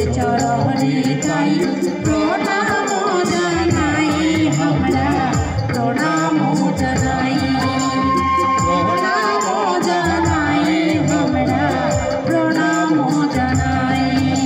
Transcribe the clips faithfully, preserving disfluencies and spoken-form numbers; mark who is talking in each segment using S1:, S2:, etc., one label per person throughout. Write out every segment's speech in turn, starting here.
S1: চরণে তাই প্রণাম জানাই আমরা প্রণাম জানাই প্রণাম জানাই আমরা প্রণাম জানাই।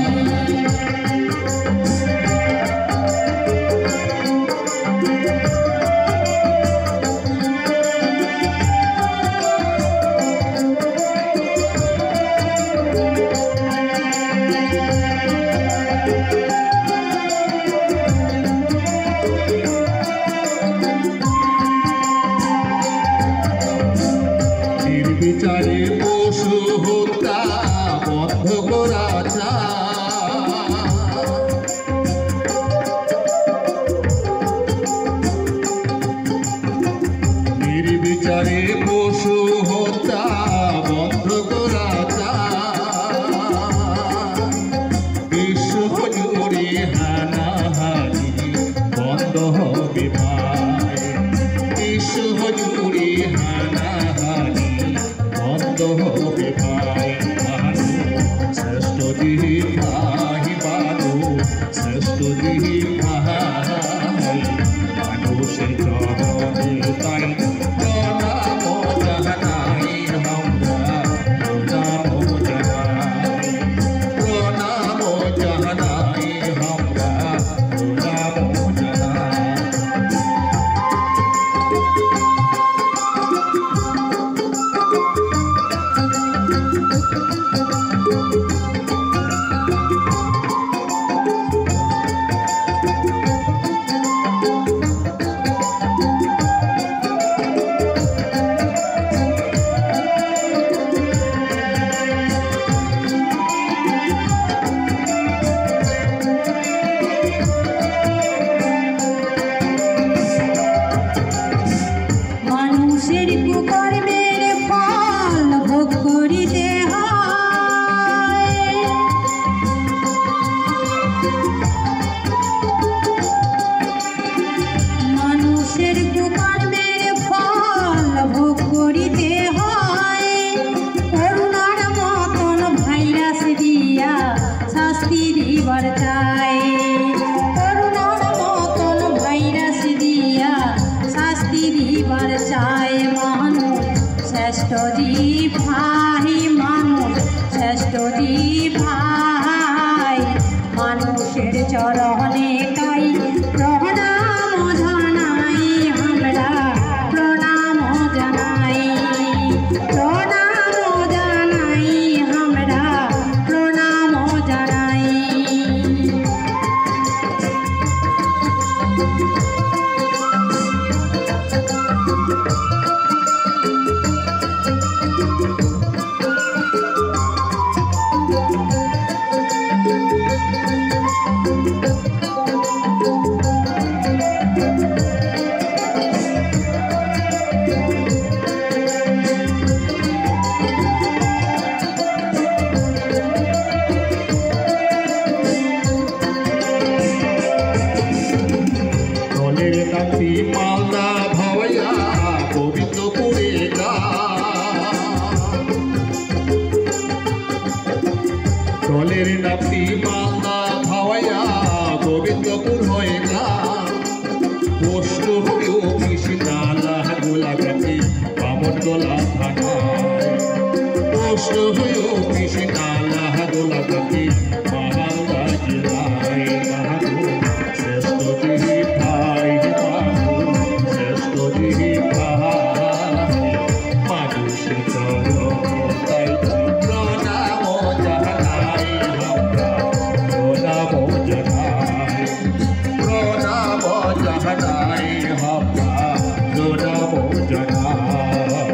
S2: বিচারে পশু হত্যা বন্ধ করা চাই, নির্বিচারে পশু হত্যা বন্ধ করা চাই, বিশ্ব জুড়ে হানাহানি বন্ধ হবে ভাই, বিশ্ব জুড়ে হানাহানি বন্ধ হবে ভাই। শ্রেষ্ঠ দিহি ভাই বানু শ্রেষ্ঠ দিহি ভাই মানুষের চরণে তাই প্রণাম জানাই আমরা প্রণাম জানাই প্রণাম জানাই আমরা প্রণাম জানাই।
S1: মানুষের কুকর্মের ফল ভোগ করিতে হয়, মানুষের কুকর্মের ফল ভোগ করিতে হয়, করুণার মতন ভাইরাস দিয়া শাস্তি দিবার চাই, করুণার মতন ভাইরাস দিয়া শাস্তি দিবার চাই। মানুষ শ্রেষ্ঠ জীব ভাই মানুষ শ্রেষ্ঠ জীব ভাই মানুষের চরণে তাই প্রণাম জানাই আমরা প্রণাম জানাই প্রণাম জানাই আমরা প্রণাম জানাই।
S2: মালদা ভাওয়া গোবিন্দপুরে দলের নাতি মালদা ভাওয়া গোবিন্দপুর হয়ে গা পোস্ট হয়েও কৃষ্ণালা গোলাঘাটে বামনগোলা থানায়, পোস্ট হয়েও কৃষ্ণালা গোলাঘাটে মালদা জেলায়। শ্রেষ্ঠ দিহি ভাই শ্রেষ্ঠ দিহি ভাই মানুষের চরণে তাই প্রণাম জানাই আমরা প্রণাম জানাই প্রণাম জানাই আমরা প্রণাম জানাই।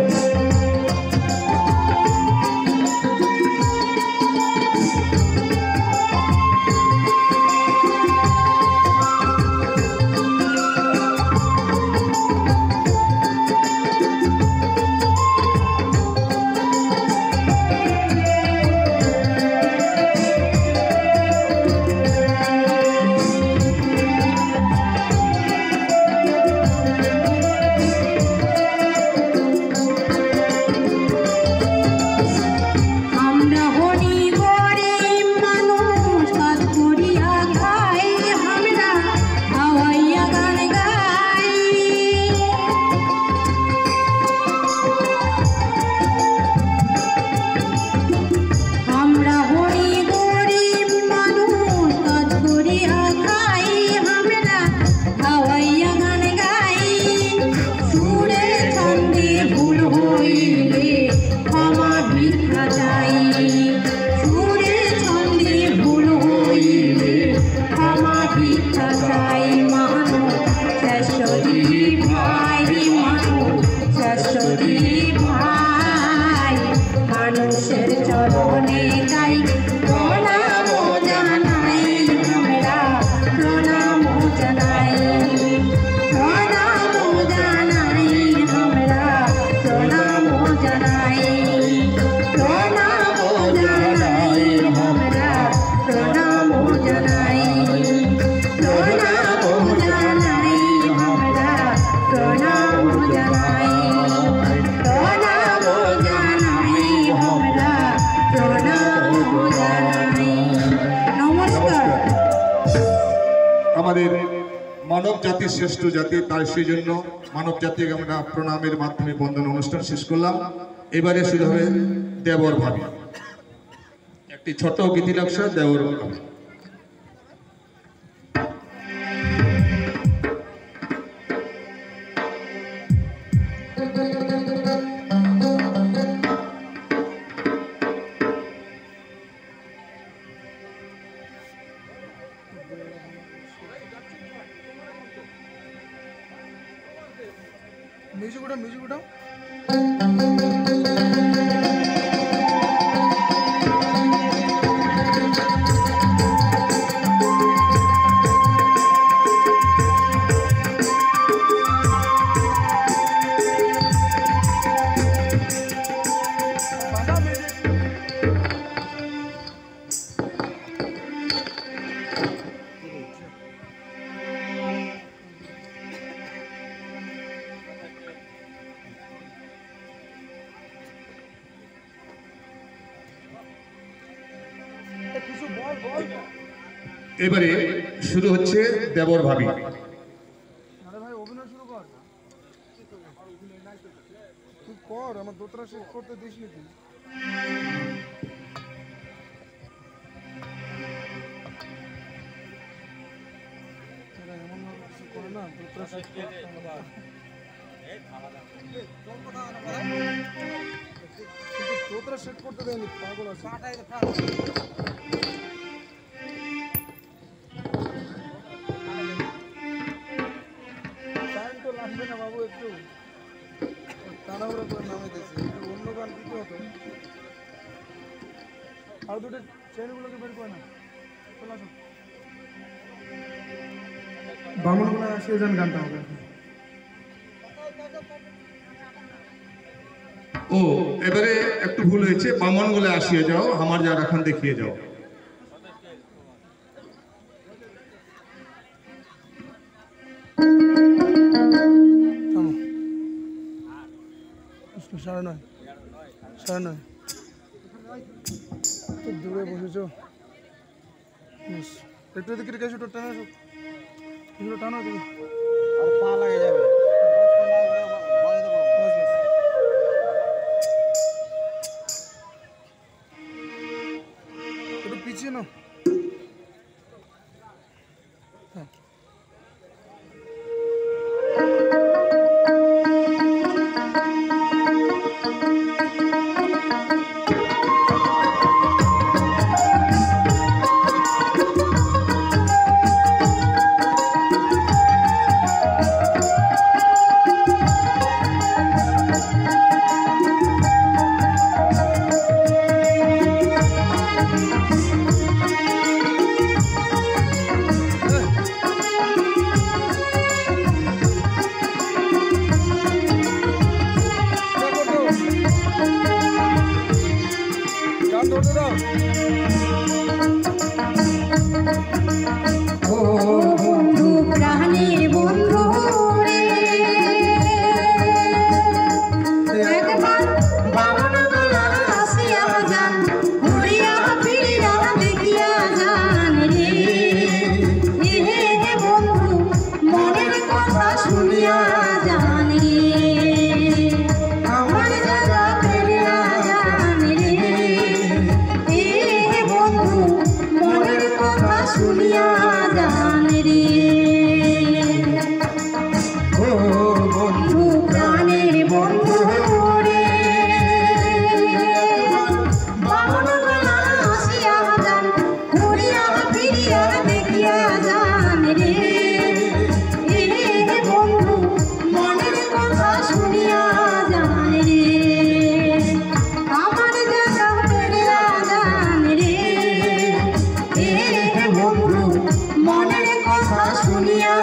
S2: আমাদের মানব জাতির শ্রেষ্ঠ জাতি, তাই সেই জন্য মানব জাতিকে আমরা প্রণামের মাধ্যমে বন্দন অনুষ্ঠান শেষ করলাম। এবারে শুরু হবে দেবর ভাবি, একটি ছোট গীতি নকশা দেবর ভাবি।
S3: म्यूजिक उठाओ म्यूजिक उठाओ
S2: এবারে শুরু হচ্ছে দেবর ভাবি।
S3: আরে ভাই অভিনয় শুরু কর, তুই কর, আমার দোতরা শেষ করতে দিস নি তুই। এমন কিছু করে না, দোতরা শেষ করতে দোতরা শেষ করতে দেয়নি, পাগল আছে। লাগবে না বাবু, একটু তাড়াহুড়ো করে নামে দিয়েছে, অন্য গান দিতে হতো। আর দুটো চেনগুলোকে বের করে না, চলে আসো। বামনগুলো আসে যান, গানটা হবে।
S2: ও এবারে একটু ভুল হয়েছে, বামন গুলো আসিয়ে যাও, আমার যা এখন দেখিয়ে যাও।
S3: সাড়ে নয় সাড়ে নয় খুব দূরে বসেছ, একটু এদিকে রেখে এসো, টানা এসো, এগুলো টানো তুমি, আর পা লাগে যাবে। একটু পিছিয়ে নাও। হ্যাঁ
S1: শুনিয়া